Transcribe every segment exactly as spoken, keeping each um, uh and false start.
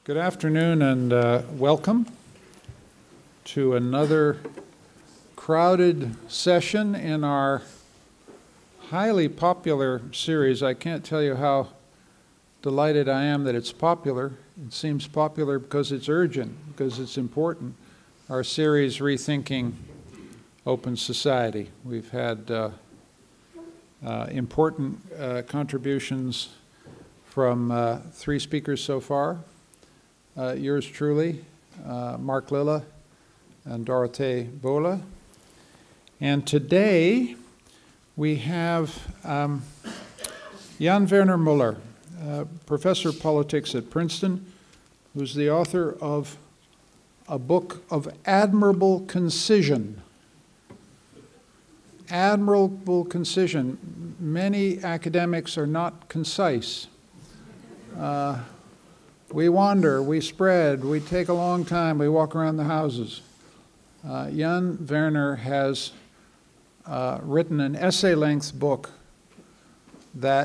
Good afternoon and uh, welcome to another crowded session in our highly popular series. I can't tell you how delighted I am that it's popular. It seems popular because it's urgent, because it's important. Our series, Rethinking Open Society. We've had uh, uh, important uh, contributions from uh, three speakers so far. Uh, yours truly, uh, Mark Lilla and Dorothee Bohle. And today we have um, Jan-Werner Muller, uh, professor of politics at Princeton, who's the author of a book of admirable concision. Admirable concision. Many academics are not concise. Uh, We wander, we spread, we take a long time, we walk around the houses. Uh, Jan-Werner has uh, written an essay-length book that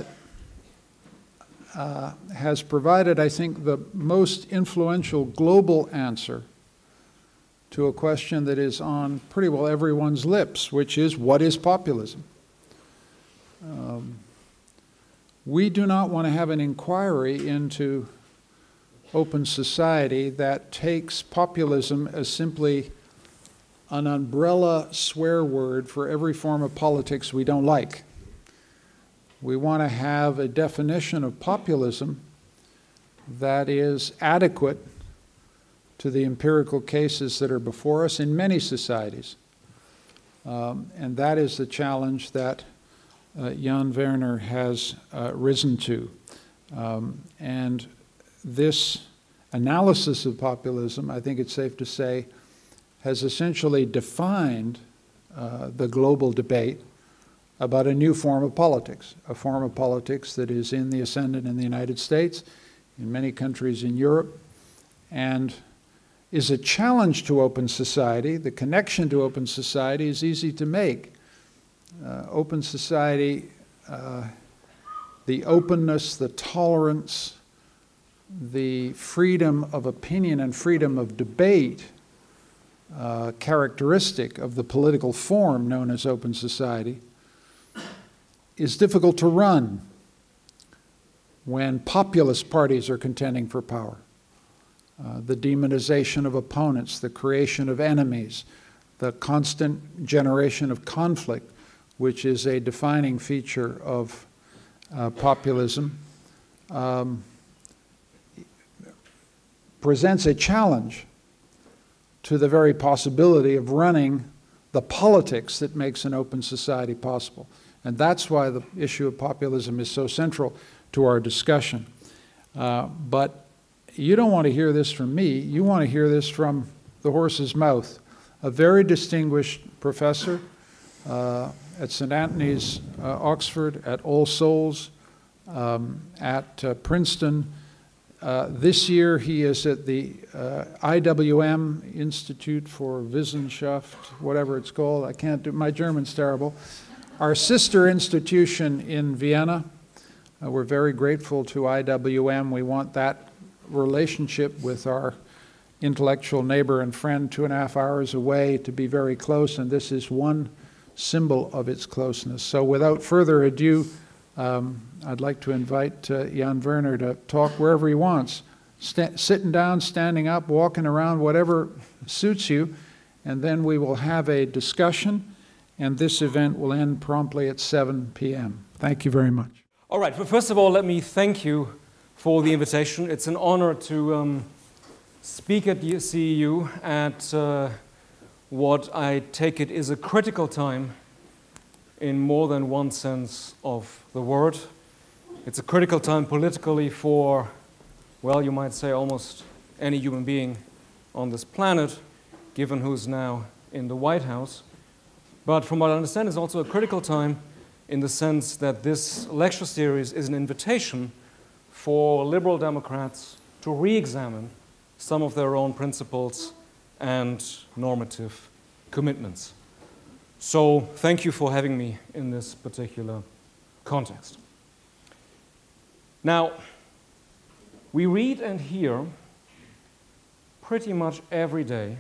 uh, has provided, I think, the most influential global answer to a question that is on pretty well everyone's lips, which is, what is populism? Um, we do not want to have an inquiry into open society that takes populism as simply an umbrella swear word for every form of politics we don't like. We want to have a definition of populism that is adequate to the empirical cases that are before us in many societies. Um, and that is the challenge that uh, Jan-Werner has uh, risen to. Um, and This analysis of populism, I think it's safe to say, has essentially defined uh, the global debate about a new form of politics, a form of politics that is in the ascendant in the United States, in many countries in Europe, and is a challenge to open society. The connection to open society is easy to make. Uh, open society, uh, the openness, the tolerance, the freedom of opinion and freedom of debate uh, characteristic of the political form known as open society is difficult to run when populist parties are contending for power. Uh, the demonization of opponents, the creation of enemies, the constant generation of conflict, which is a defining feature of uh, populism, um, presents a challenge to the very possibility of running the politics that makes an open society possible. And that's why the issue of populism is so central to our discussion. Uh, but you don't want to hear this from me. You want to hear this from the horse's mouth. A very distinguished professor uh, at Saint Anthony's, uh, Oxford, at All Souls, um, at uh, Princeton. Uh, this year he is at the uh, I W M, Institute for Wissenschaft, whatever it's called. I can't do, my German's terrible. Our sister institution in Vienna. Uh, we're very grateful to I W M. We want that relationship with our intellectual neighbor and friend two and a half hours away to be very close, and this is one symbol of its closeness. So without further ado, Um, I'd like to invite uh, Jan-Werner to talk wherever he wants, St sitting down, standing up, walking around, whatever suits you, and then we will have a discussion, and this event will end promptly at seven p m Thank you very much. All right, well, first of all, let me thank you for the invitation. It's an honor to um, speak at C E U at uh, what I take it is a critical time in more than one sense of the word. It's a critical time politically for, well, you might say almost any human being on this planet, given who's now in the White House. But from what I understand, it's also a critical time in the sense that this lecture series is an invitation for liberal Democrats to re-examine some of their own principles and normative commitments. So thank you for having me in this particular context. Now, we read and hear pretty much every day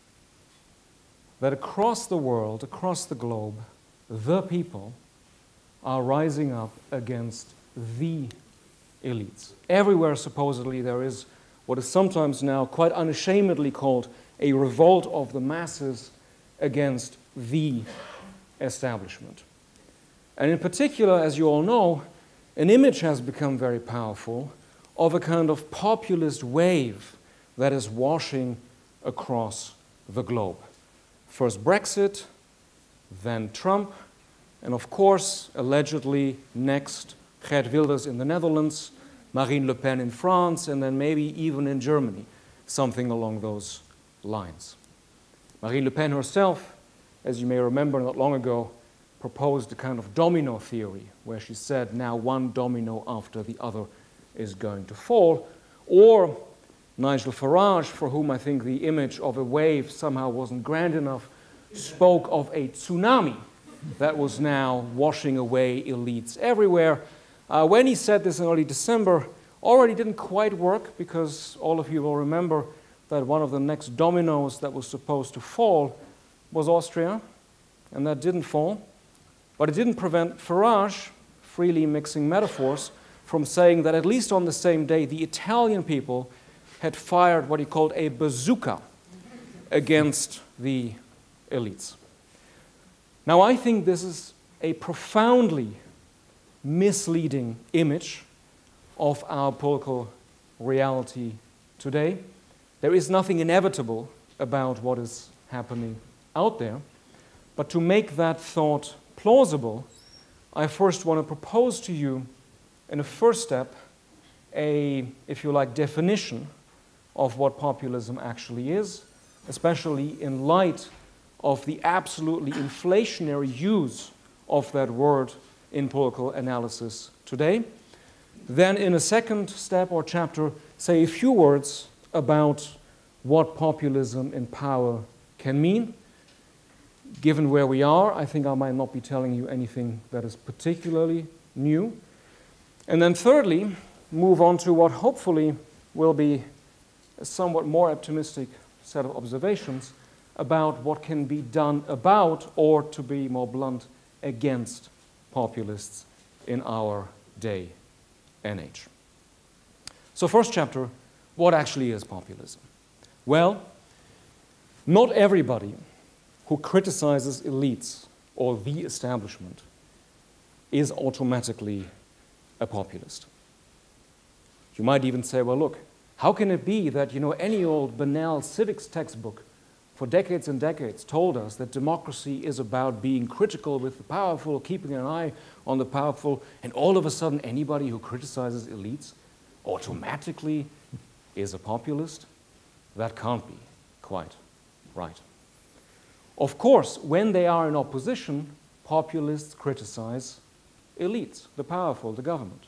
that across the world, across the globe, the people are rising up against the elites. Everywhere, supposedly, there is what is sometimes now quite unashamedly called a revolt of the masses against the establishment. And in particular, as you all know, an image has become very powerful of a kind of populist wave that is washing across the globe. First Brexit, then Trump, and of course, allegedly next, Geert Wilders in the Netherlands, Marine Le Pen in France, and then maybe even in Germany, something along those lines. Marine Le Pen herself, as you may remember not long ago, proposed a kind of domino theory, where she said now one domino after the other is going to fall. Or Nigel Farage, for whom I think the image of a wave somehow wasn't grand enough, spoke of a tsunami that was now washing away elites everywhere. Uh, when he said this in early December, already didn't quite work, because all of you will remember that one of the next dominoes that was supposed to fall was Austria, and that didn't fall. But it didn't prevent Farage, freely mixing metaphors, from saying that at least on the same day, the Italian people had fired what he called a bazooka against the elites. Now, I think this is a profoundly misleading image of our political reality today. There is nothing inevitable about what is happening out there, but to make that thought plausible, I first want to propose to you, in a first step, a, if you like, definition of what populism actually is, especially in light of the absolutely inflationary use of that word in political analysis today. Then, in a second step or chapter, say a few words about what populism in power can mean. Given where we are, I think I might not be telling you anything that is particularly new. And then thirdly, move on to what hopefully will be a somewhat more optimistic set of observations about what can be done about, or to be more blunt, against populists in our day and age. So first chapter, what actually is populism? Well, not everybody who criticizes elites or the establishment is automatically a populist. You might even say, well, look, how can it be that, you know, any old banal civics textbook for decades and decades told us that democracy is about being critical with the powerful, keeping an eye on the powerful, and all of a sudden anybody who criticizes elites automatically is a populist? That can't be quite right. Of course, when they are in opposition, populists criticize elites, the powerful, the government.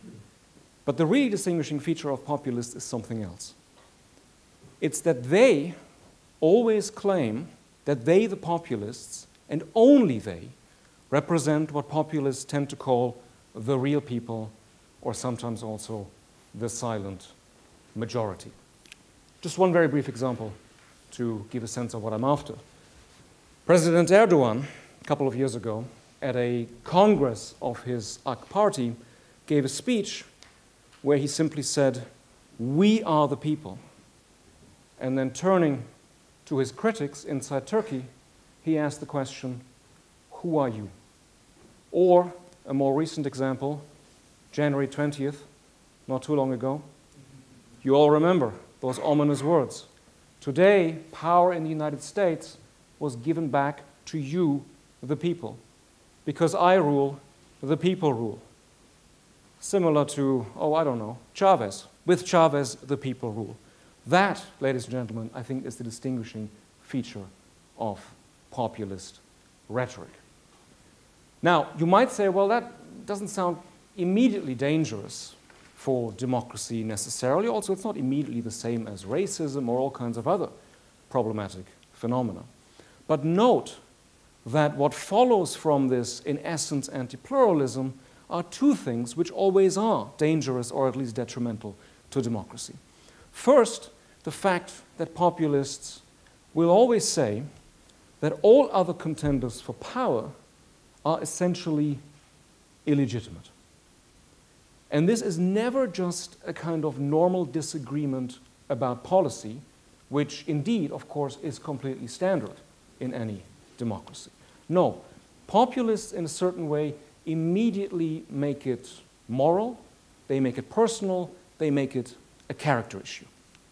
But the really distinguishing feature of populists is something else. It's that they always claim that they, the populists, and only they, represent what populists tend to call the real people, or sometimes also the silent majority. Just one very brief example to give a sense of what I'm after. President Erdogan, a couple of years ago, at a congress of his A K party, gave a speech where he simply said, "We are the people." And then turning to his critics inside Turkey, he asked the question, "Who are you?" Or, a more recent example, January twentieth, not too long ago, you all remember those ominous words. Today, power in the United States was given back to you, the people, because I rule, the people rule. Similar to, oh, I don't know, Chavez. With Chavez, the people rule. That, ladies and gentlemen, I think is the distinguishing feature of populist rhetoric. Now, you might say, well, that doesn't sound immediately dangerous for democracy necessarily. Also, it's not immediately the same as racism or all kinds of other problematic phenomena. But note that what follows from this, in essence, anti-pluralism, are two things which always are dangerous or at least detrimental to democracy. First, the fact that populists will always say that all other contenders for power are essentially illegitimate. And this is never just a kind of normal disagreement about policy, which indeed, of course, is completely standard in any democracy. No, populists in a certain way immediately make it moral, they make it personal, they make it a character issue.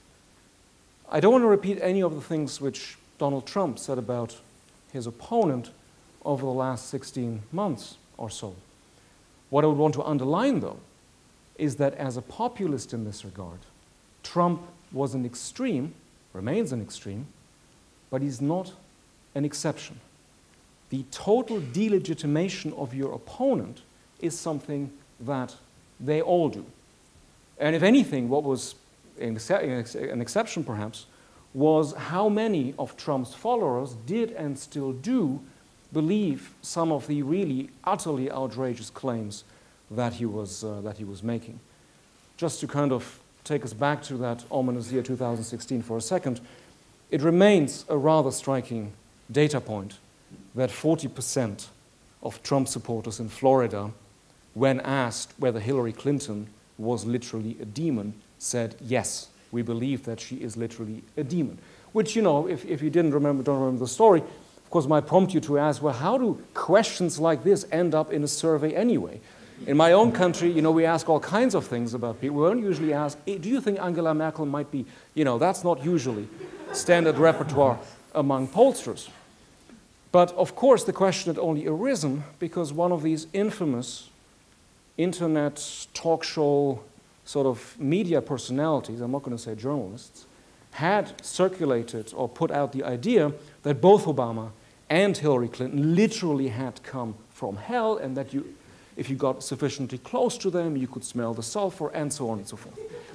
I don't want to repeat any of the things which Donald Trump said about his opponent over the last sixteen months or so. What I would want to underline, though, is that as a populist in this regard, Trump was an extreme, remains an extreme, but he's not an exception. The total delegitimation of your opponent is something that they all do. And if anything, what was an exception perhaps was how many of Trump's followers did and still do believe some of the really utterly outrageous claims that he was, uh, that he was making. Just to kind of take us back to that ominous year two thousand sixteen for a second, it remains a rather striking data point that forty percent of Trump supporters in Florida, when asked whether Hillary Clinton was literally a demon, said, yes, we believe that she is literally a demon. Which, you know, if, if you didn't remember, don't remember the story, of course, might prompt you to ask, well, how do questions like this end up in a survey anyway? In my own country, you know, we ask all kinds of things about people. We don't usually ask, do you think Angela Merkel might be, you know, that's not usually standard repertoire among pollsters. But of course, the question had only arisen because one of these infamous internet talk show sort of media personalities, I'm not going to say journalists, had circulated or put out the idea that both Obama and Hillary Clinton literally had come from hell, and that you, if you got sufficiently close to them, you could smell the sulfur, and so on and so forth.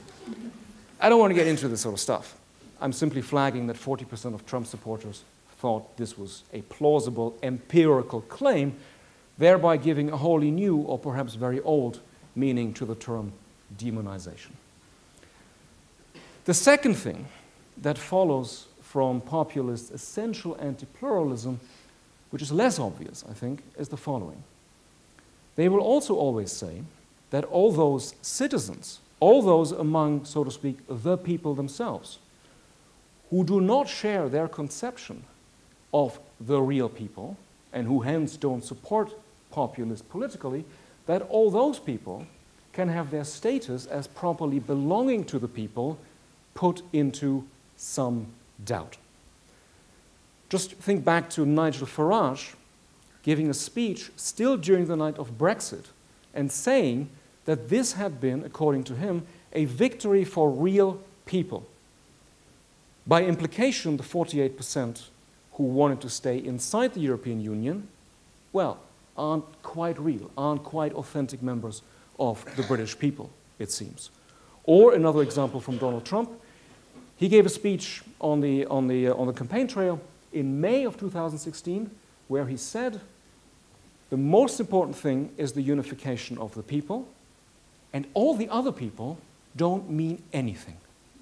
I don't want to get into this sort of stuff. I'm simply flagging that forty percent of Trump supporters thought this was a plausible empirical claim, thereby giving a wholly new or perhaps very old meaning to the term demonization. The second thing that follows from populist essential anti-pluralism, which is less obvious, I think, is the following. They will also always say that all those citizens, all those among, so to speak, the people themselves, who do not share their conception of the real people, and who hence don't support populists politically, that all those people can have their status as properly belonging to the people put into some doubt. Just think back to Nigel Farage giving a speech still during the night of Brexit and saying that this had been, according to him, a victory for real people. By implication, the forty-eight percent who wanted to stay inside the European Union, well, aren't quite real, aren't quite authentic members of the British people, it seems. Or another example from Donald Trump, he gave a speech on the, on the, uh, on the campaign trail in May of two thousand sixteen, where he said, the most important thing is the unification of the people, and all the other people don't mean anything.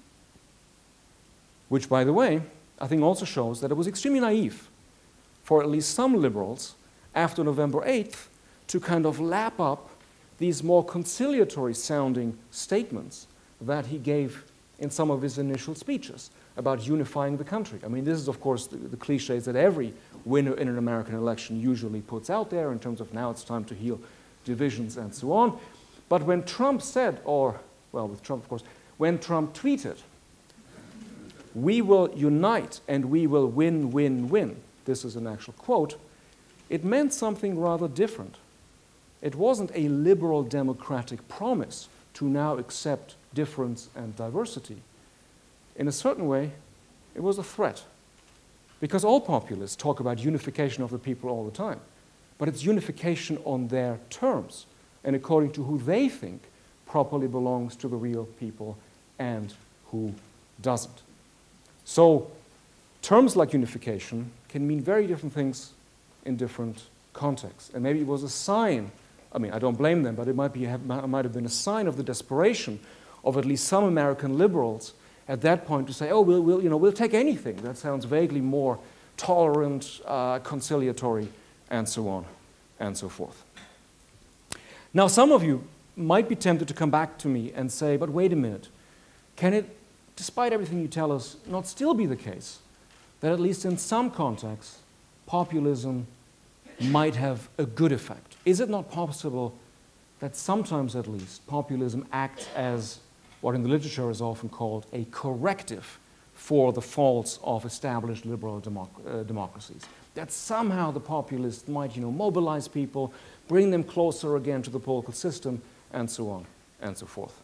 Which, by the way, I think also shows that it was extremely naive for at least some liberals after November eighth to kind of lap up these more conciliatory sounding statements that he gave in some of his initial speeches about unifying the country. I mean, this is, of course, the, the cliches that every winner in an American election usually puts out there in terms of now it's time to heal divisions and so on. But when Trump said, or, well, with Trump, of course, when Trump tweeted, we will unite and we will win, win, win, this is an actual quote, it meant something rather different. It wasn't a liberal democratic promise to now accept difference and diversity. In a certain way, it was a threat. Because all populists talk about unification of the people all the time. But it's unification on their terms and according to who they think properly belongs to the real people and who doesn't. So terms like unification can mean very different things in different contexts. And maybe it was a sign, I mean, I don't blame them, but it might, be, it might have been a sign of the desperation of at least some American liberals at that point to say, oh, we'll, we'll, you know, we'll take anything that sounds vaguely more tolerant, uh, conciliatory, and so on and so forth. Now, some of you might be tempted to come back to me and say, but wait a minute, can it, despite everything you tell us, not still be the case that at least in some contexts, populism might have a good effect? Is it not possible that sometimes at least populism acts as what in the literature is often called a corrective for the faults of established liberal democ uh, democracies? That somehow the populists might, you know, mobilize people, bring them closer again to the political system, and so on and so forth.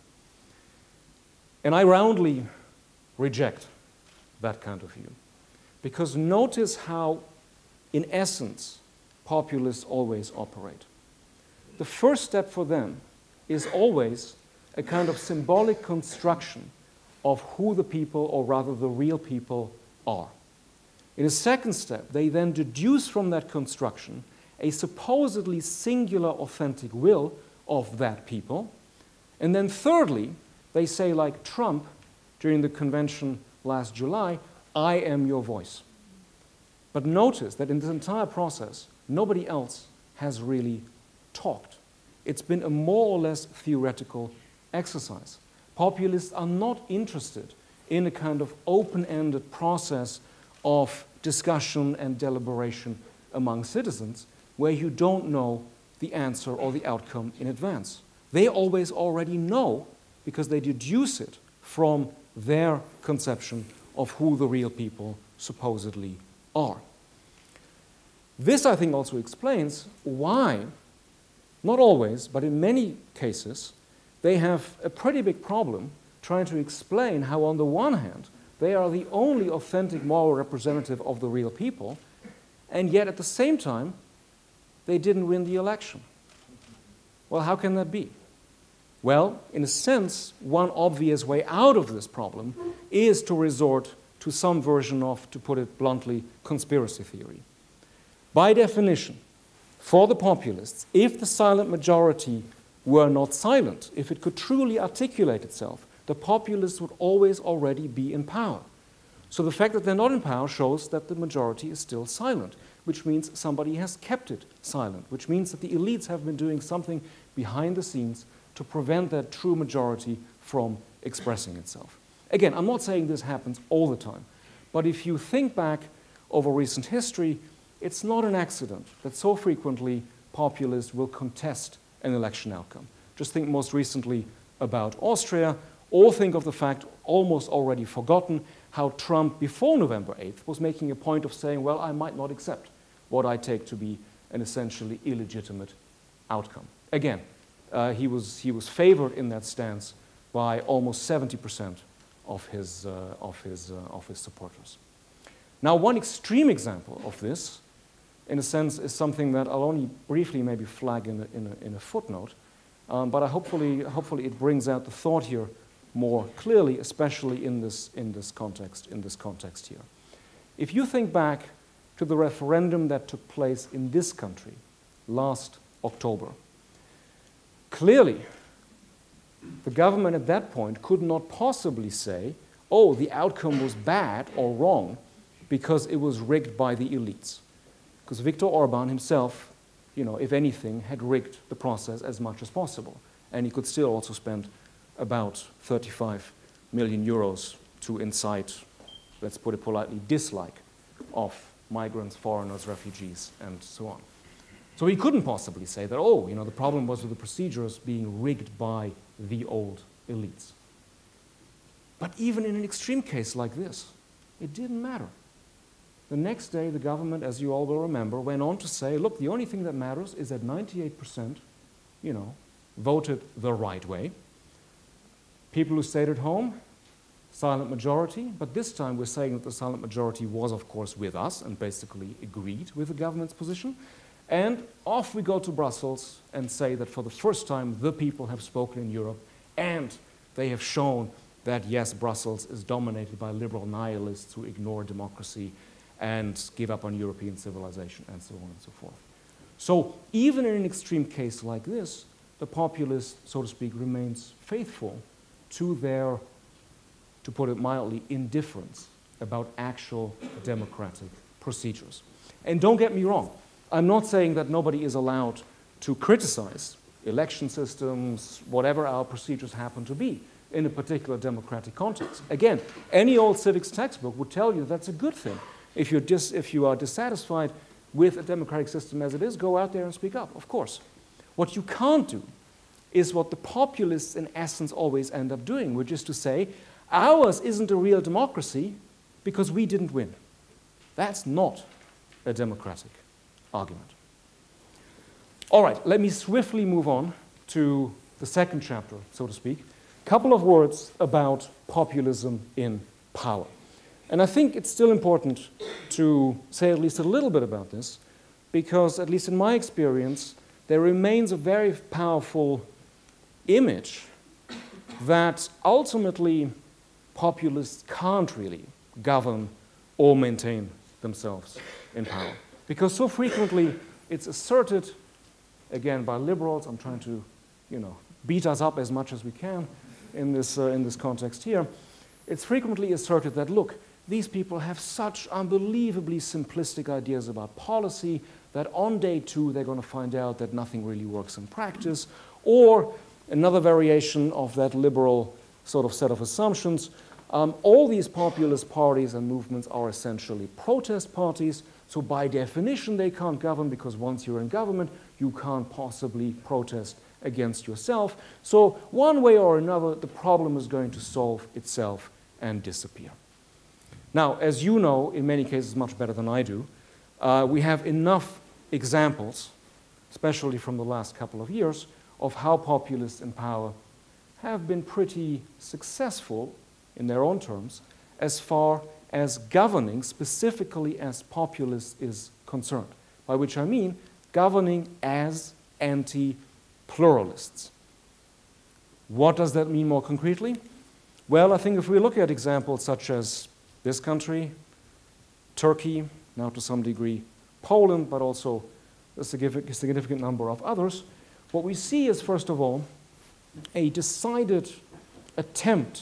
And I roundly reject that kind of view. Because notice how, in essence, populists always operate. The first step for them is always a kind of symbolic construction of who the people, or rather the real people, are. In a second step, they then deduce from that construction a supposedly singular authentic will of that people. And then thirdly, they say, like Trump during the convention last July, I am your voice. But notice that in this entire process, nobody else has really talked. It's been a more or less theoretical exercise. Populists are not interested in a kind of open-ended process of discussion and deliberation among citizens where you don't know the answer or the outcome in advance. They always already know because they deduce it from their conception of who the real people supposedly are. This, I think, also explains why, not always, but in many cases, they have a pretty big problem trying to explain how, on the one hand, they are the only authentic moral representative of the real people, and yet at the same time, they didn't win the election. Well, how can that be? Well, in a sense, one obvious way out of this problem is to resort to some version of, to put it bluntly, conspiracy theory. By definition, for the populists, if the silent majority were not silent, if it could truly articulate itself, the populists would always already be in power. So the fact that they're not in power shows that the majority is still silent, which means somebody has kept it silent, which means that the elites have been doing something behind the scenes to prevent that true majority from expressing itself. Again, I'm not saying this happens all the time, but if you think back over recent history, it's not an accident that so frequently populists will contest an election outcome. Just think most recently about Austria, or think of the fact, almost already forgotten, how Trump, before November eighth, was making a point of saying, well, I might not accept what I take to be an essentially illegitimate outcome. Again, uh, he was, he was favored in that stance by almost seventy percent of his, uh, of, his, uh, of his supporters. Now, one extreme example of this, in a sense, is something that I'll only briefly maybe flag in a, in a, in a footnote, um, but I hopefully, hopefully it brings out the thought here more clearly, especially in this, in this context, in this context here. If you think back to the referendum that took place in this country last October, clearly the government at that point could not possibly say, oh, the outcome was bad or wrong because it was rigged by the elites. Because Viktor Orban himself, you know, if anything, had rigged the process as much as possible. And he could still also spend about thirty-five million euros to incite, let's put it politely, dislike of migrants, foreigners, refugees, and so on. So he couldn't possibly say that, oh, you know, the problem was with the procedures being rigged by the old elites. But even in an extreme case like this, it didn't matter. The next day, the government, as you all will remember, went on to say, look, the only thing that matters is that ninety-eight percent, you know, voted the right way. People who stayed at home, silent majority, but this time we're saying that the silent majority was, of course, with us and basically agreed with the government's position. And off we go to Brussels and say that for the first time, the people have spoken in Europe, and they have shown that, yes, Brussels is dominated by liberal nihilists who ignore democracy and give up on European civilization, and so on and so forth. So even in an extreme case like this, the populace, so to speak, remains faithful to their, to put it mildly, indifference about actual democratic procedures. And don't get me wrong, I'm not saying that nobody is allowed to criticize election systems, whatever our procedures happen to be in a particular democratic context. Again, any old civics textbook would tell you that's a good thing. If you're dis if you are dissatisfied with a democratic system as it is, go out there and speak up, of course. What you can't do is what the populists in essence always end up doing, which is to say, ours isn't a real democracy because we didn't win. That's not a democratic argument. All right, let me swiftly move on to the second chapter, so to speak. A couple of words about populism in power. And I think it's still important to say at least a little bit about this, because at least in my experience, there remains a very powerful image that ultimately populists can't really govern or maintain themselves in power. Because so frequently it's asserted, again by liberals, I'm trying to, you know, beat us up as much as we can in this, uh, in this context here, it's frequently asserted that, look, these people have such unbelievably simplistic ideas about policy that on day two they're going to find out that nothing really works in practice. Or another variation of that liberal sort of set of assumptions, um, all these populist parties and movements are essentially protest parties, so by definition they can't govern because once you're in government you can't possibly protest against yourself. So one way or another the problem is going to solve itself and disappear. Now, as you know, in many cases much better than I do, uh, we have enough examples, especially from the last couple of years, of how populists in power have been pretty successful in their own terms as far as governing specifically as populists is concerned, by which I mean governing as anti-pluralists. What does that mean more concretely? Well, I think if we look at examples such as this country, Turkey, now to some degree Poland, but also a significant number of others, what we see is, first of all, a decided attempt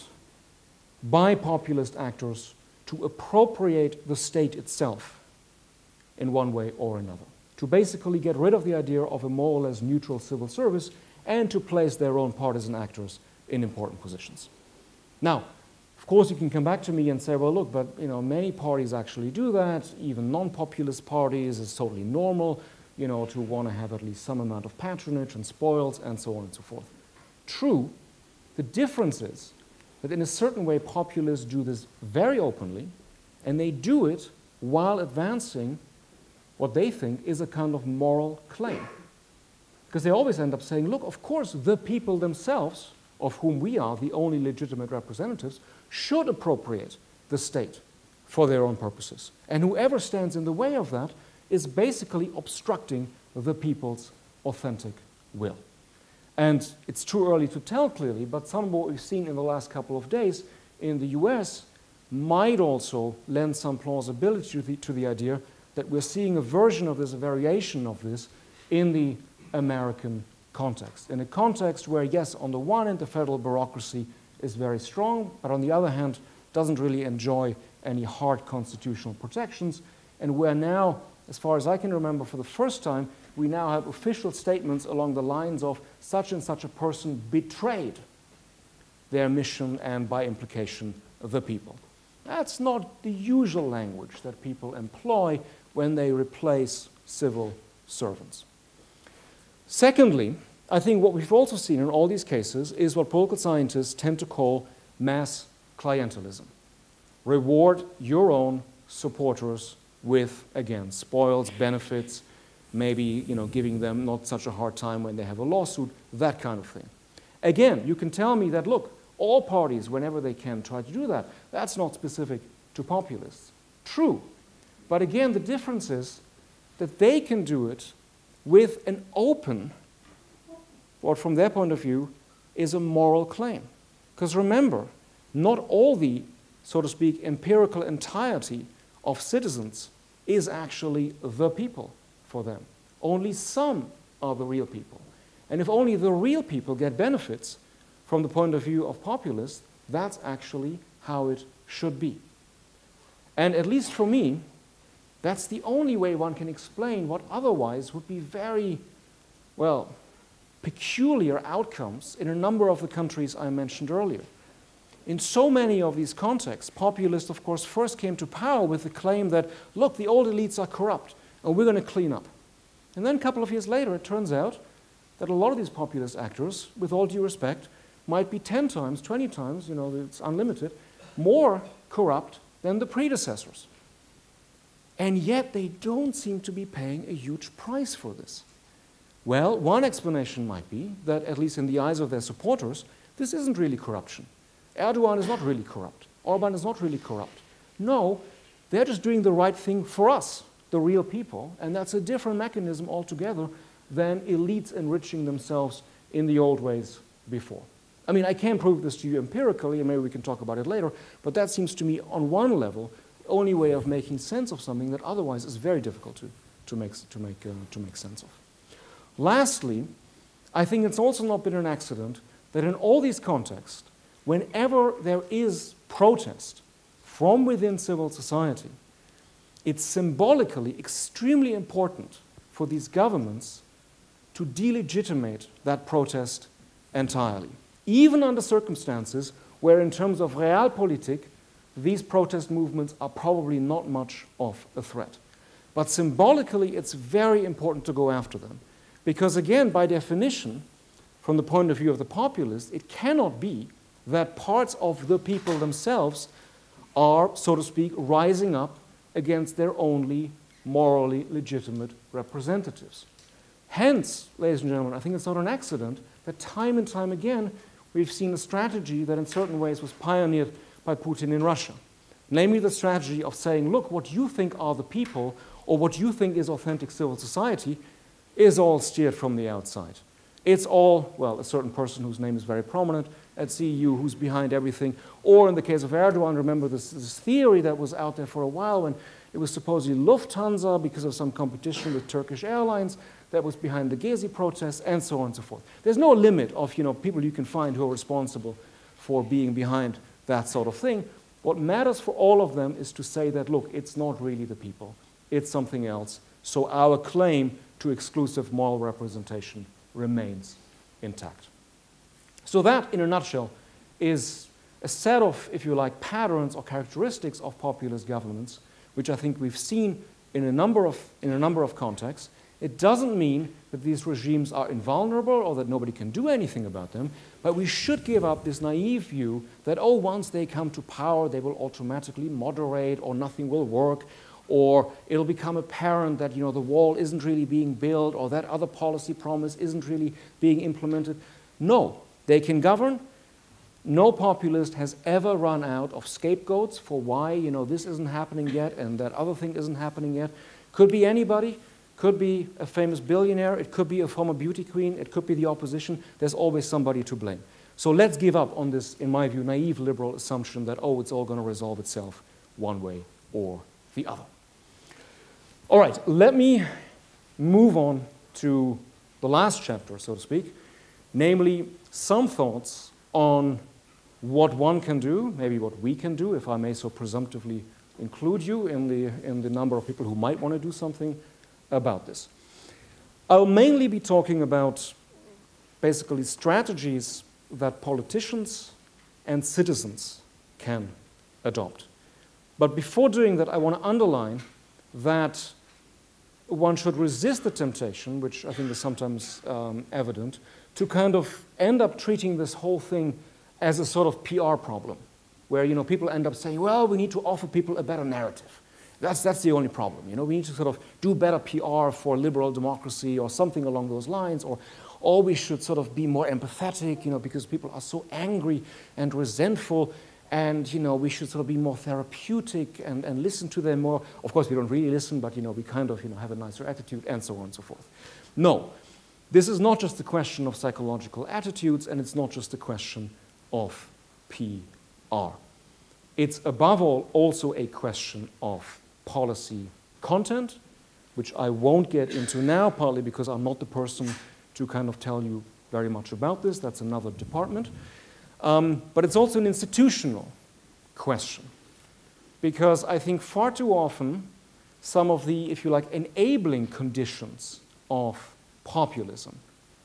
by populist actors to appropriate the state itself in one way or another, to basically get rid of the idea of a more or less neutral civil service and to place their own partisan actors in important positions. Now, of course, you can come back to me and say, well, look, but you know, many parties actually do that, even non-populist parties. It's totally normal, you know, to want to have at least some amount of patronage and spoils and so on and so forth. True, the difference is that in a certain way populists do this very openly, and they do it while advancing what they think is a kind of moral claim. Because they always end up saying, look, of course, the people themselves, of whom we are the only legitimate representatives, should appropriate the state for their own purposes. And whoever stands in the way of that is basically obstructing the people's authentic will. And it's too early to tell clearly, but some of what we've seen in the last couple of days in the U S might also lend some plausibility to the, to the idea that we're seeing a version of this, a variation of this, in the American context. In a context where, yes, on the one hand, the federal bureaucracy is very strong, but on the other hand, doesn't really enjoy any hard constitutional protections, and where now, as far as I can remember, for the first time, we now have official statements along the lines of such and such a person betrayed their mission and, by implication, the people. That's not the usual language that people employ when they replace civil servants. Secondly, I think what we've also seen in all these cases is what political scientists tend to call mass clientelism. Reward your own supporters with, again, spoils, benefits, maybe you know, giving them not such a hard time when they have a lawsuit, that kind of thing. Again, you can tell me that, look, all parties, whenever they can, try to do that. That's not specific to populists. True. But again, the difference is that they can do it with an open, what from their point of view is a moral claim. Because remember, not all the, so to speak, empirical entirety of citizens is actually the people for them. Only some are the real people. And if only the real people get benefits from the point of view of populists, that's actually how it should be. And at least for me, that's the only way one can explain what otherwise would be very, well, peculiar outcomes in a number of the countries I mentioned earlier. In so many of these contexts, populists, of course, first came to power with the claim that, look, the old elites are corrupt, and we're going to clean up. And then a couple of years later, it turns out that a lot of these populist actors, with all due respect, might be ten times, twenty times, you know, it's unlimited, more corrupt than the predecessors. And yet they don't seem to be paying a huge price for this. Well, one explanation might be that, at least in the eyes of their supporters, this isn't really corruption. Erdogan is not really corrupt. Orban is not really corrupt. No, they're just doing the right thing for us, the real people, and that's a different mechanism altogether than elites enriching themselves in the old ways before. I mean, I can't prove this to you empirically, and maybe we can talk about it later, but that seems to me, on one level, the only way of making sense of something that otherwise is very difficult to, to, make, to, make, uh, to make sense of. Lastly, I think it's also not been an accident that in all these contexts, whenever there is protest from within civil society, it's symbolically extremely important for these governments to delegitimate that protest entirely, even under circumstances where, in terms of realpolitik, these protest movements are probably not much of a threat. But symbolically, it's very important to go after them. Because again, by definition, from the point of view of the populists, it cannot be that parts of the people themselves are, so to speak, rising up against their only morally legitimate representatives. Hence, ladies and gentlemen, I think it's not an accident that time and time again we've seen a strategy that in certain ways was pioneered by Putin in Russia. Namely the strategy of saying, look, what you think are the people, or what you think is authentic civil society, is all steered from the outside. It's all, well, a certain person whose name is very prominent at C E U who's behind everything. Or in the case of Erdogan, remember this, this theory that was out there for a while when it was supposedly Lufthansa, because of some competition with Turkish Airlines, that was behind the Gezi protests, and so on and so forth. There's no limit of, you know, people you can find who are responsible for being behind that sort of thing. What matters for all of them is to say that, look, it's not really the people, it's something else. So our claim to exclusive moral representation remains intact. So that, in a nutshell, is a set of, if you like, patterns or characteristics of populist governments, which I think we've seen in a number of, in a number of contexts. It doesn't mean that these regimes are invulnerable or that nobody can do anything about them, but we should give up this naive view that, oh, once they come to power, they will automatically moderate, or nothing will work, or it'll become apparent that, you know, the wall isn't really being built, or that other policy promise isn't really being implemented. No, they can govern. No populist has ever run out of scapegoats for why, you know, this isn't happening yet and that other thing isn't happening yet. Could be anybody. Could be a famous billionaire. It could be a former beauty queen. It could be the opposition. There's always somebody to blame. So let's give up on this, in my view, naive liberal assumption that, oh, it's all going to resolve itself one way or the other. All right, let me move on to the last chapter, so to speak, namely some thoughts on what one can do, maybe what we can do, if I may so presumptively include you in the, in the number of people who might want to do something about this. I'll mainly be talking about basically strategies that politicians and citizens can adopt. But before doing that, I want to underline that one should resist the temptation, which I think is sometimes um, evident, to kind of end up treating this whole thing as a sort of P R problem, where, you know, people end up saying, well, we need to offer people a better narrative. That's, that's the only problem. You know, we need to sort of do better P R for liberal democracy or something along those lines, or, or we should sort of be more empathetic, you know, because people are so angry and resentful, and, you know, we should sort of be more therapeutic and, and listen to them more. Of course, we don't really listen, but, you know, we kind of, you know, have a nicer attitude, and so on and so forth. No, this is not just a question of psychological attitudes, and it's not just a question of P R. It's above all also a question of policy content, which I won't get into now, partly because I'm not the person to kind of tell you very much about this. That's another department. Um, but it's also an institutional question. Because I think far too often some of the, if you like, enabling conditions of populism,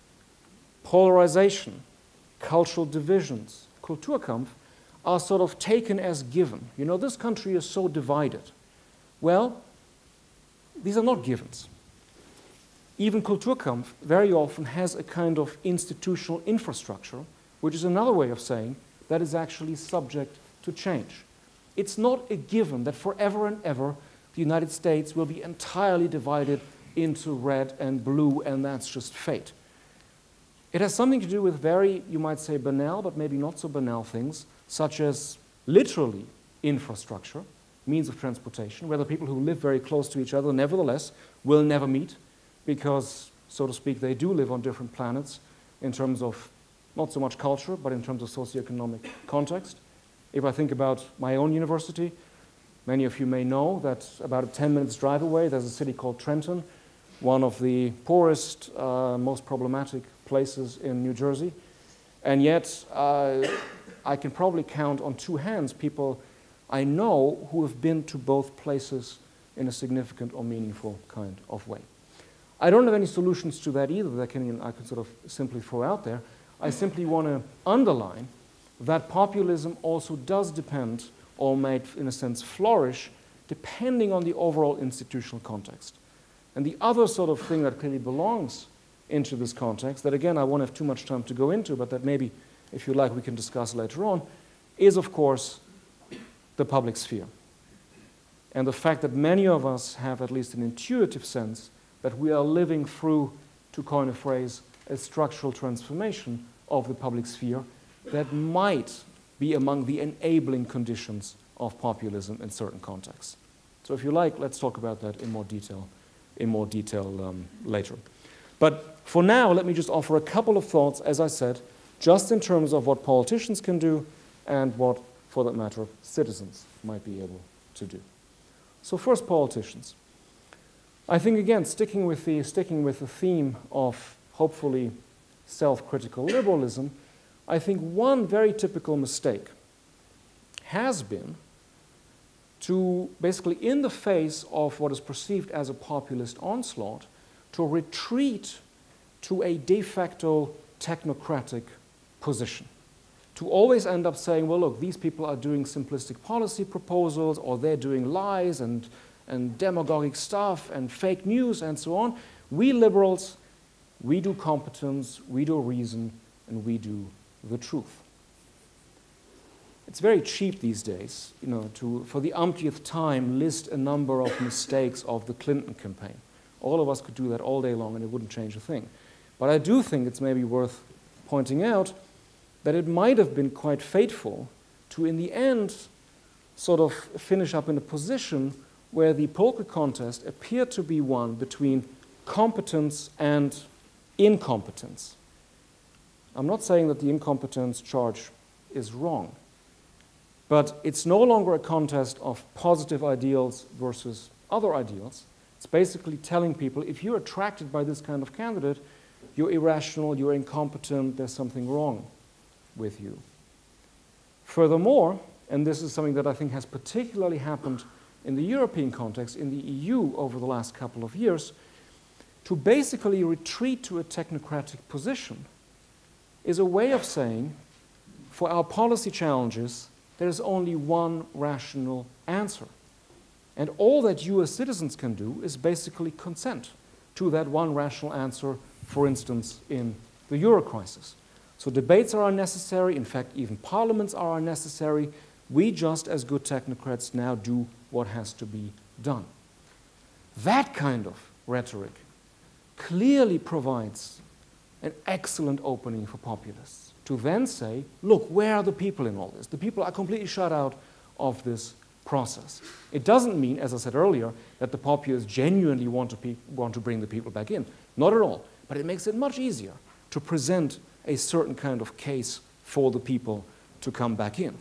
polarization, cultural divisions, Kulturkampf, are sort of taken as given. You know, this country is so divided. Well, these are not givens. Even Kulturkampf very often has a kind of institutional infrastructure, which is another way of saying that is actually subject to change. It's not a given that forever and ever the United States will be entirely divided into red and blue, and that's just fate. It has something to do with very, you might say, banal, but maybe not so banal things, such as literally infrastructure, means of transportation, where the people who live very close to each other nevertheless will never meet because, so to speak, they do live on different planets in terms of not so much culture, but in terms of socioeconomic context. If I think about my own university, many of you may know that about a ten minutes drive away, there's a city called Trenton, one of the poorest, uh, most problematic places in New Jersey. And yet, uh, I can probably count on two hands people I know who have been to both places in a significant or meaningful kind of way. I don't have any solutions to that either that can, I can sort of simply throw out there. I simply want to underline that populism also does depend, or may, in a sense, flourish, depending on the overall institutional context. And the other sort of thing that clearly belongs into this context, that again I won't have too much time to go into, but that maybe, if you like, we can discuss later on, is of course the public sphere. And the fact that many of us have at least an intuitive sense that we are living through, to coin a phrase, a structural transformation of the public sphere that might be among the enabling conditions of populism in certain contexts. So if you like, let's talk about that in more detail, in more detail um, later. But for now, let me just offer a couple of thoughts, as I said, just in terms of what politicians can do and what, for that matter, citizens might be able to do. So first, politicians. I think, again, sticking with the, sticking with the theme of, hopefully, self-critical liberalism, I think one very typical mistake has been to basically, in the face of what is perceived as a populist onslaught, to retreat to a de facto technocratic position. To always end up saying, well, look, these people are doing simplistic policy proposals, or they're doing lies and, and demagogic stuff and fake news and so on. We liberals, we do competence, we do reason, and we do the truth. It's very cheap these days, you know, to, for the umpteenth time, list a number of mistakes of the Clinton campaign. All of us could do that all day long and it wouldn't change a thing. But I do think it's maybe worth pointing out that it might have been quite fateful to, in the end, sort of finish up in a position where the polka contest appeared to be one between competence and incompetence. I'm not saying that the incompetence charge is wrong, but it's no longer a contest of positive ideals versus other ideals. It's basically telling people, if you're attracted by this kind of candidate, you're irrational, you're incompetent, there's something wrong with you. Furthermore, and this is something that I think has particularly happened in the European context, in the E U over the last couple of years, to basically retreat to a technocratic position is a way of saying, for our policy challenges, there is only one rational answer. And all that you as citizens can do is basically consent to that one rational answer, for instance, in the euro crisis. So debates are unnecessary. In fact, even parliaments are unnecessary. We just, as good technocrats, now do what has to be done. That kind of rhetoric clearly provides an excellent opening for populists to then say, look, where are the people in all this? The people are completely shut out of this process. It doesn't mean, as I said earlier, that the populists genuinely want to, pe want to bring the people back in. Not at all. But it makes it much easier to present a certain kind of case for the people to come back in.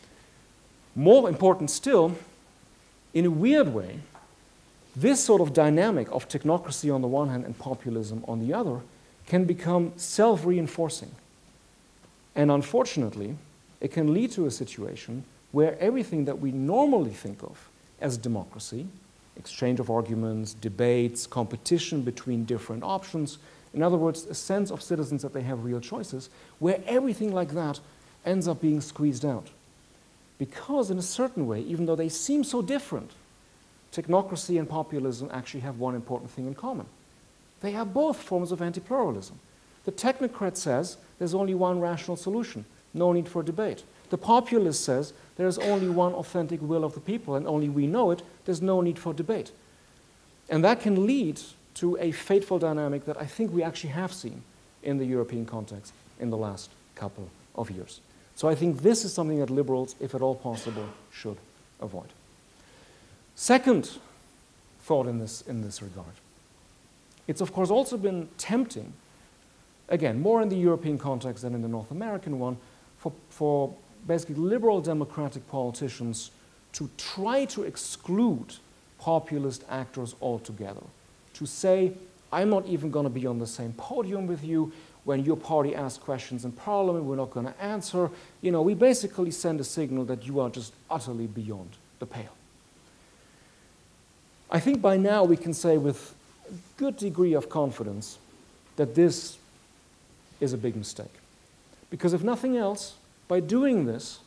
More important still, in a weird way, this sort of dynamic of technocracy on the one hand and populism on the other can become self-reinforcing. And unfortunately, it can lead to a situation where everything that we normally think of as democracy, exchange of arguments, debates, competition between different options, in other words, a sense of citizens that they have real choices, where everything like that ends up being squeezed out. Because in a certain way, even though they seem so different, technocracy and populism actually have one important thing in common. They are both forms of anti-pluralism. The technocrat says there's only one rational solution, no need for debate. The populist says there's only one authentic will of the people and only we know it, there's no need for debate. And that can lead to a fateful dynamic that I think we actually have seen in the European context in the last couple of years. So I think this is something that liberals, if at all possible, should avoid. Second thought in this, in this regard. It's of course also been tempting, again, more in the European context than in the North American one, for, for basically liberal democratic politicians to try to exclude populist actors altogether. To say, I'm not even going to be on the same podium with you. When your party asks questions in parliament, we're not going to answer. You know, we basically send a signal that you are just utterly beyond the pale. I think by now we can say with a good degree of confidence that this is a big mistake. Because if nothing else, by doing this,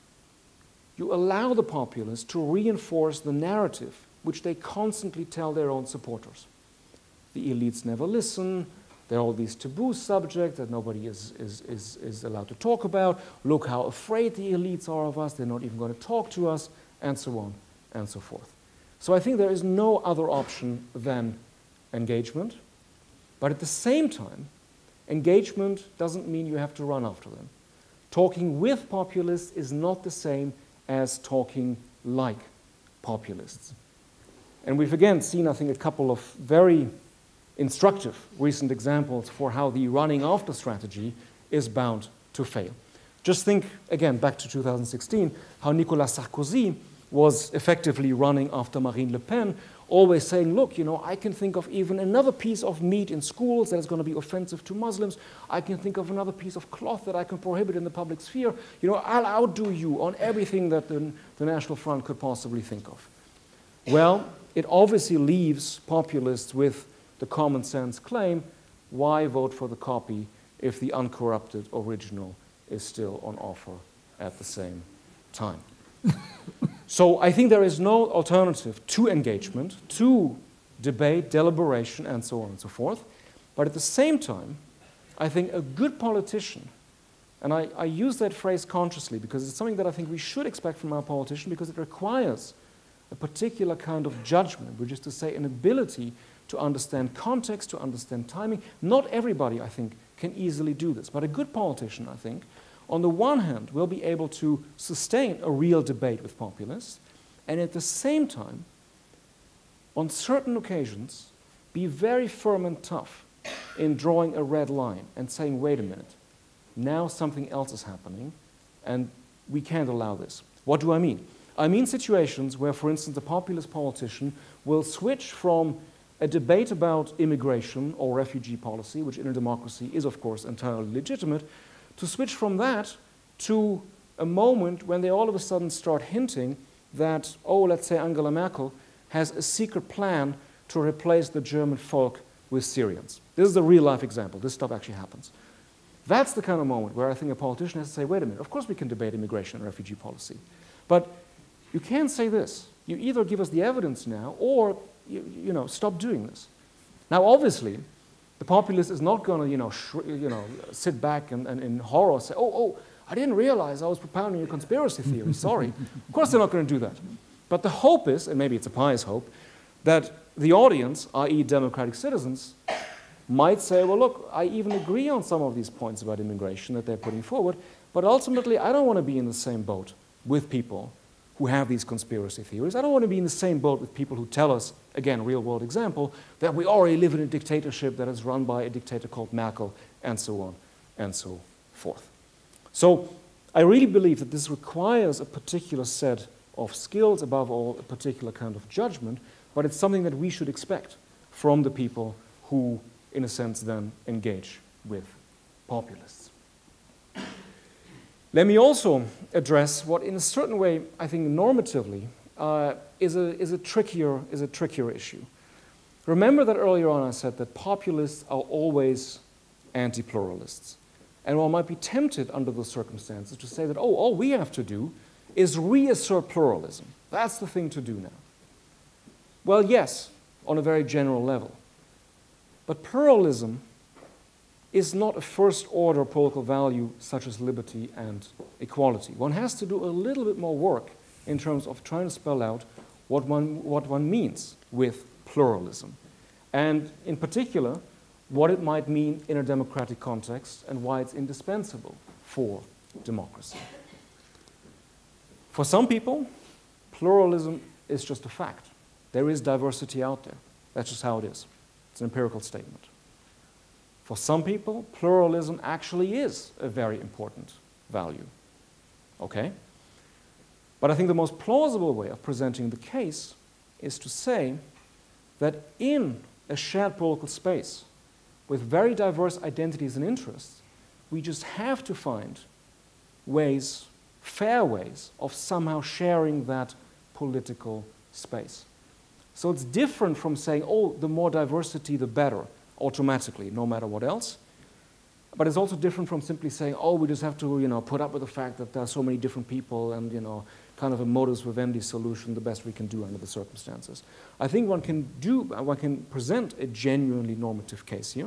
you allow the populists to reinforce the narrative which they constantly tell their own supporters. The elites never listen. There are all these taboo subjects that nobody is, is, is, is allowed to talk about. Look how afraid the elites are of us. They're not even going to talk to us, and so on and so forth. So I think there is no other option than engagement. But at the same time, engagement doesn't mean you have to run after them. Talking with populists is not the same as talking like populists. And we've again seen, I think, a couple of very instructive recent examples for how the running after strategy is bound to fail. Just think, again, back to two thousand sixteen, how Nicolas Sarkozy was effectively running after Marine Le Pen, always saying, look, you know, I can think of even another piece of meat in schools that is going to be offensive to Muslims. I can think of another piece of cloth that I can prohibit in the public sphere. You know, I'll outdo you on everything that the, the National Front could possibly think of. Well, it obviously leaves populists with the common sense claim, why vote for the copy if the uncorrupted original is still on offer at the same time? So I think there is no alternative to engagement, to debate, deliberation, and so on and so forth. But at the same time, I think a good politician, and I, I use that phrase consciously because it's something that I think we should expect from our politician because it requires a particular kind of judgment, which is to say an ability to understand context, to understand timing. Not everybody, I think, can easily do this. But a good politician, I think, on the one hand, will be able to sustain a real debate with populists, and at the same time, on certain occasions, be very firm and tough in drawing a red line and saying, wait a minute, now something else is happening, and we can't allow this. What do I mean? I mean situations where, for instance, a populist politician will switch from a debate about immigration or refugee policy, which in a democracy is, of course, entirely legitimate, to switch from that to a moment when they all of a sudden start hinting that, oh, let's say Angela Merkel has a secret plan to replace the German folk with Syrians. This is a real-life example. This stuff actually happens. That's the kind of moment where I think a politician has to say, wait a minute, of course we can debate immigration and refugee policy, but you can't say this. You either give us the evidence now or, you, you know, stop doing this. Now, obviously, the populist is not going to, you know, you know, sit back and, and in horror say, oh, oh, I didn't realize I was propounding a conspiracy theory, sorry. Of course they're not going to do that. But the hope is, and maybe it's a pious hope, that the audience, that is democratic citizens, might say, well, look, I even agree on some of these points about immigration that they're putting forward, but ultimately I don't want to be in the same boat with people who have these conspiracy theories. I don't want to be in the same boat with people who tell us, again, real-world example, that we already live in a dictatorship that is run by a dictator called Merkel, and so on and so forth. So I really believe that this requires a particular set of skills, above all, a particular kind of judgment, but it's something that we should expect from the people who, in a sense, then engage with populists. Let me also address what, in a certain way, I think normatively, uh, is, a, is, a trickier, is a trickier issue. Remember that earlier on I said that populists are always anti-pluralists. And one might be tempted under those circumstances to say that, oh, all we have to do is reassert pluralism. That's the thing to do now. Well, yes, on a very general level. But pluralism is not a first-order political value such as liberty and equality. One has to do a little bit more work in terms of trying to spell out what one, what one means with pluralism. And in particular, what it might mean in a democratic context and why it's indispensable for democracy. For some people, pluralism is just a fact. There is diversity out there. That's just how it is. It's an empirical statement. For some people, pluralism actually is a very important value. Okay? But I think the most plausible way of presenting the case is to say that in a shared political space with very diverse identities and interests, we just have to find ways, fair ways, of somehow sharing that political space. So it's different from saying, oh, the more diversity, the better, automatically, no matter what else. But it's also different from simply saying, oh, we just have to, you know, put up with the fact that there are so many different people and, you know, kind of a modus vivendi solution, the best we can do under the circumstances. I think one can do, one can present a genuinely normative case here,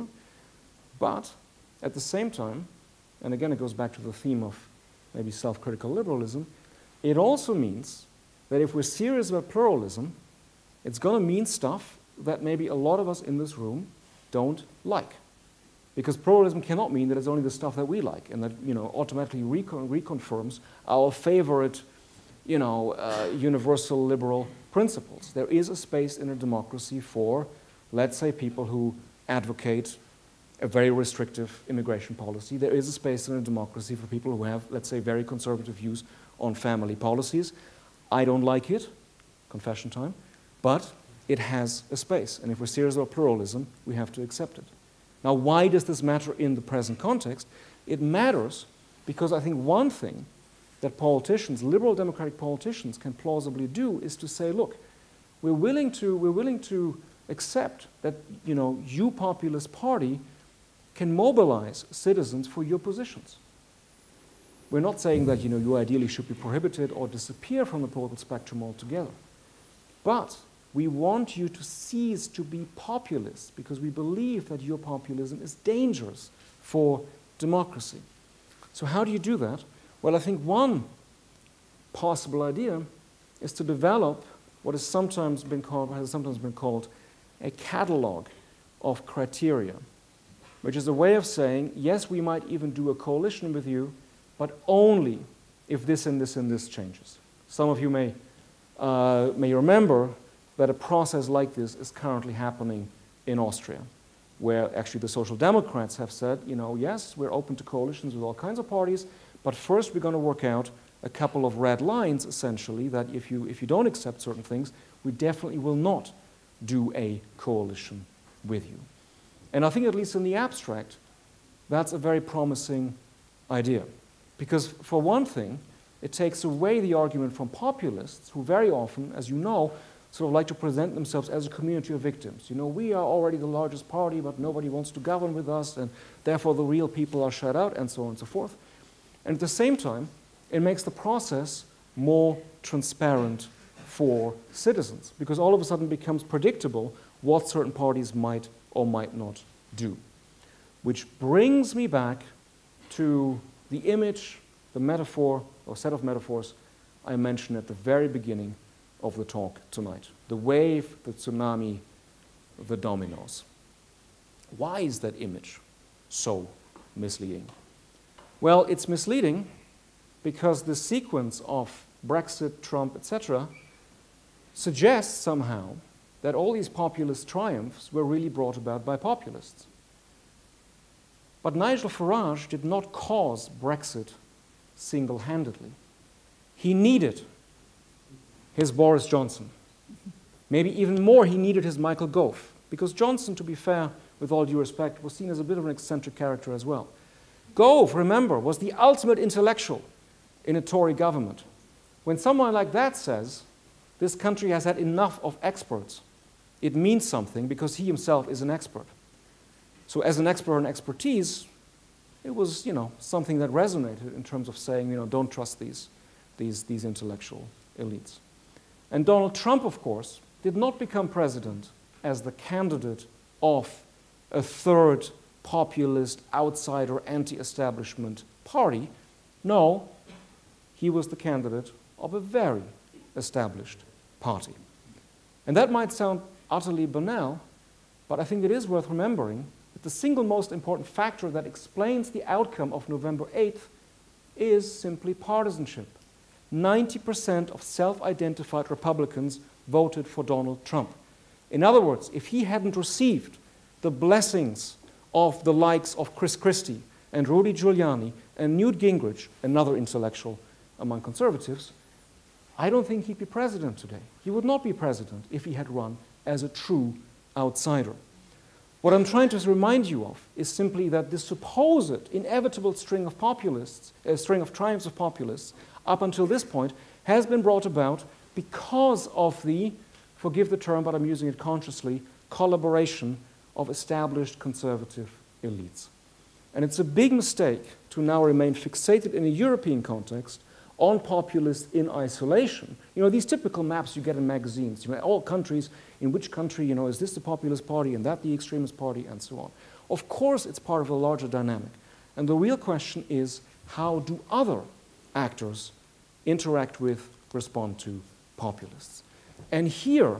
but at the same time, and again it goes back to the theme of maybe self-critical liberalism, it also means that if we're serious about pluralism, it's going to mean stuff that maybe a lot of us in this room don't like. Because pluralism cannot mean that it's only the stuff that we like and that, you know, automatically recon reconfirms our favorite, you know, uh, universal liberal principles. There is a space in a democracy for, let's say, people who advocate a very restrictive immigration policy. There is a space in a democracy for people who have, let's say, very conservative views on family policies. I don't like it, confession time, but it has a space. And if we're serious about pluralism, we have to accept it. Now, why does this matter in the present context? It matters because I think one thing that politicians, liberal democratic politicians, can plausibly do is to say, look, we're willing to, we're willing to accept that, you know, you populist party can mobilize citizens for your positions. We're not saying that, you know, you ideally should be prohibited or disappear from the political spectrum altogether. But we want you to cease to be populist because we believe that your populism is dangerous for democracy. So how do you do that? Well, I think one possible idea is to develop what has sometimes been called, has sometimes been called a catalog of criteria, which is a way of saying, yes, we might even do a coalition with you, but only if this and this and this changes. Some of you may, uh, may remember that a process like this is currently happening in Austria, where actually the Social Democrats have said, you know, yes, we're open to coalitions with all kinds of parties, but first we're going to work out a couple of red lines, essentially, that if you, if you don't accept certain things, we definitely will not do a coalition with you. And I think, at least in the abstract, that's a very promising idea. Because, for one thing, it takes away the argument from populists, who very often, as you know, sort of like to present themselves as a community of victims. You know, we are already the largest party, but nobody wants to govern with us, and therefore the real people are shut out, and so on and so forth. And at the same time, it makes the process more transparent for citizens, because all of a sudden it becomes predictable what certain parties might or might not do. Which brings me back to the image, the metaphor, or set of metaphors I mentioned at the very beginning of the talk tonight. The wave, the tsunami, the dominoes. Why is that image so misleading? Well, it's misleading because the sequence of Brexit, Trump, et cetera suggests somehow that all these populist triumphs were really brought about by populists. But Nigel Farage did not cause Brexit single-handedly. He needed his Boris Johnson. Maybe even more, he needed his Michael Gove, because Johnson, to be fair, with all due respect, was seen as a bit of an eccentric character as well. Gove, remember, was the ultimate intellectual. in a Tory government. When someone like that says, this country has had enough of experts, it means something because he himself is an expert. So as an expert on expertise, it was, you know, something that resonated in terms of saying, you know, don't trust these, these, these intellectual elites. And Donald Trump, of course, did not become president as the candidate of a third populist, outsider, anti-establishment party. No, he was the candidate of a very established party. And that might sound utterly banal, but I think it is worth remembering that the single most important factor that explains the outcome of November eighth is simply partisanship. ninety percent of self-identified Republicans voted for Donald Trump. In other words, if he hadn't received the blessings of the likes of Chris Christie and Rudy Giuliani and Newt Gingrich, another intellectual among conservatives, I don't think he'd be president today. He would not be president if he had run as a true outsider. What I'm trying to remind you of is simply that this supposed inevitable string of populists, a string of triumphs of populists, up until this point, has been brought about because of the, forgive the term, but I'm using it consciously, collaboration of established conservative elites. And it's a big mistake to now remain fixated in a European context on populists in isolation. You know, these typical maps you get in magazines, you know, all countries, in which country, you know, is this the populist party and that the extremist party, and so on. Of course, it's part of a larger dynamic. And the real question is, how do other actors interact with, respond to populists? And here,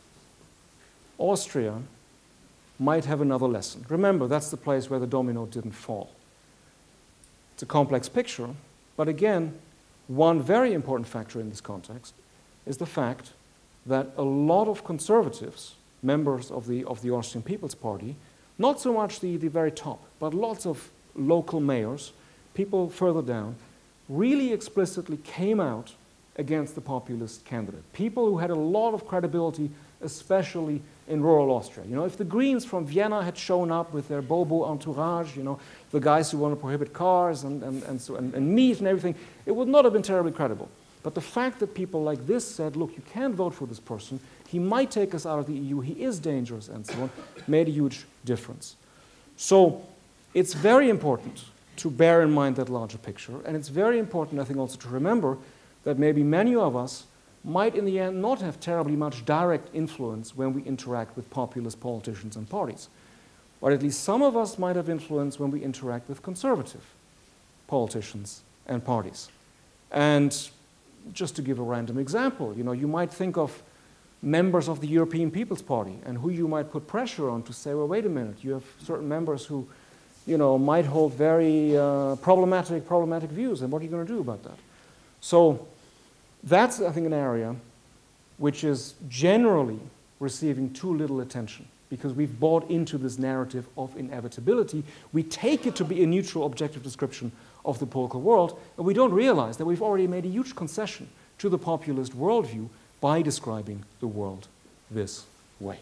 Austria might have another lesson. Remember, that's the place where the domino didn't fall. It's a complex picture, but again, one very important factor in this context is the fact that a lot of conservatives, members of the, of the Austrian People's Party, not so much the, the very top, but lots of local mayors, people further down, really explicitly came out against the populist candidate. People who had a lot of credibility, especially in rural Austria. You know, if the Greens from Vienna had shown up with their Bobo entourage, you know, the guys who want to prohibit cars and, and, and, so, and, and meat and everything, it would not have been terribly credible. But the fact that people like this said, look, you can't vote for this person, he might take us out of the E U, he is dangerous, and so on, made a huge difference. So it's very important to bear in mind that larger picture, and it's very important, I think, also to remember that maybe many of us might in the end not have terribly much direct influence when we interact with populist politicians and parties. But at least some of us might have influence when we interact with conservative politicians and parties. And just to give a random example, you know, you might think of members of the European People's Party and who you might put pressure on to say, well, wait a minute, you have certain members who, you know, might hold very uh, problematic, problematic views, and what are you going to do about that? So that's, I think, an area which is generally receiving too little attention because we've bought into this narrative of inevitability. We take it to be a neutral, objective description of the political world, and we don't realize that we've already made a huge concession to the populist worldview by describing the world this way.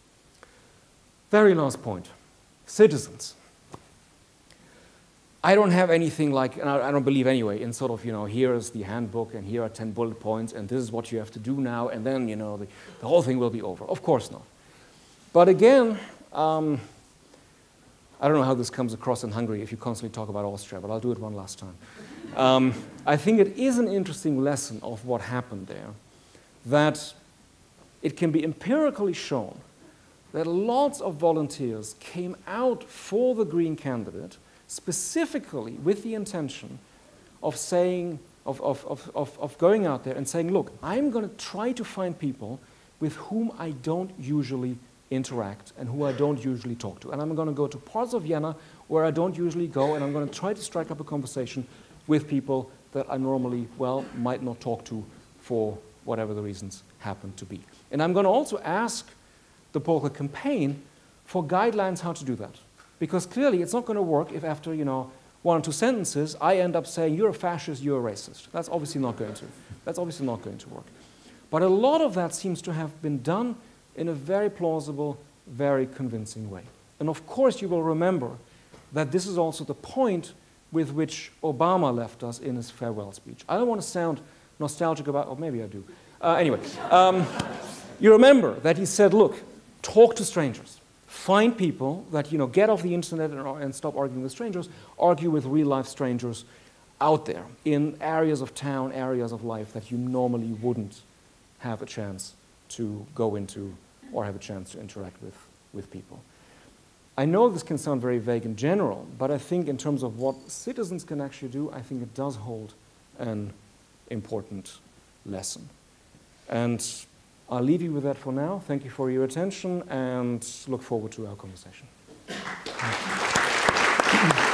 Very last point, citizens. I don't have anything like, and I don't believe anyway, in sort of, you know, here's the handbook and here are ten bullet points and this is what you have to do now and then, you know, the, the whole thing will be over. Of course not. But again, um, I don't know how this comes across in Hungary if you constantly talk about Austria, but I'll do it one last time. Um, I think it is an interesting lesson of what happened there, that it can be empirically shown that lots of volunteers came out for the Green candidate specifically with the intention of saying, of, of, of, of, of going out there and saying, look, I'm going to try to find people with whom I don't usually interact and who I don't usually talk to. And I'm going to go to parts of Vienna where I don't usually go, and I'm going to try to strike up a conversation with people that I normally, well, might not talk to for whatever the reasons happen to be. And I'm going to also ask the political campaign for guidelines how to do that. Because clearly it's not going to work if after, you know, one or two sentences I end up saying you're a fascist, you're a racist. That's obviously not going to. That's obviously not going to work. But a lot of that seems to have been done in a very plausible, very convincing way. And of course you will remember that this is also the point with which Obama left us in his farewell speech. I don't want to sound nostalgic about, or maybe I do. Uh, anyway, um, you remember that he said, look, talk to strangers. Find people that, you know, get off the internet and, and stop arguing with strangers, argue with real-life strangers out there in areas of town, areas of life that you normally wouldn't have a chance to go into or have a chance to interact with, with people. I know this can sound very vague in general, but I think in terms of what citizens can actually do, I think it does hold an important lesson. And I'll leave you with that for now. Thank you for your attention and look forward to our conversation.